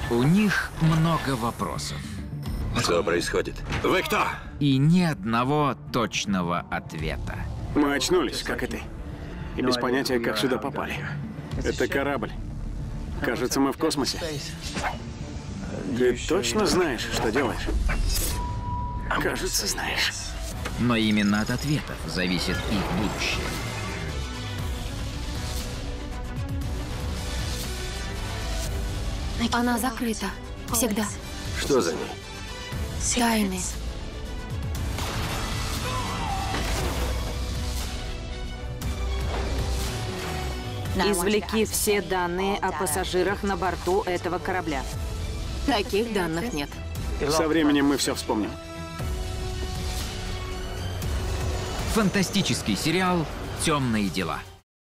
У них много вопросов. Что происходит? Вы кто? И ни одного точного ответа. Мы очнулись, как и ты. И без понятия, как сюда попали. Это корабль. Кажется, мы в космосе. Ты точно знаешь, что делаешь? Кажется, знаешь. Но именно от ответов зависит их будущее. Она закрыта. Всегда. Что за ней? Тайны. Извлеки все данные о пассажирах на борту этого корабля. Таких данных нет. Со временем мы все вспомним. Фантастический сериал «Темные дела».